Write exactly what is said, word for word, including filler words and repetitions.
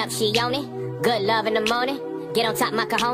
up, she on it. Good love in the morning. Get on top, my cajon.